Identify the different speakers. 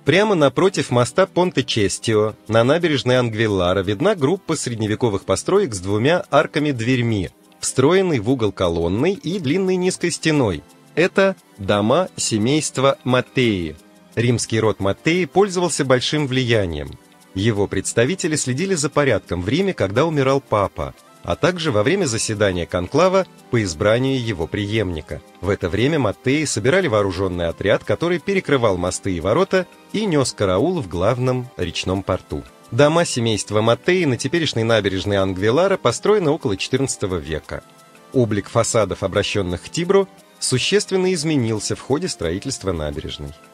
Speaker 1: Прямо напротив моста Понте-Честио на набережной Ангвиллара видна группа средневековых построек с двумя арками-дверьми, встроенной в угол колонной и длинной низкой стеной. Это дома семейства Маттеи. Римский род Маттеи пользовался большим влиянием. Его представители следили за порядком в Риме, когда умирал папа, а также во время заседания конклава по избранию его преемника. В это время Маттеи собирали вооруженный отряд, который перекрывал мосты и ворота и нес караул в главном речном порту. Дома семейства Маттеи на теперешней набережной Ангвиллара построены около XIV века. Облик фасадов, обращенных к Тибру, существенно изменился в ходе строительства набережной.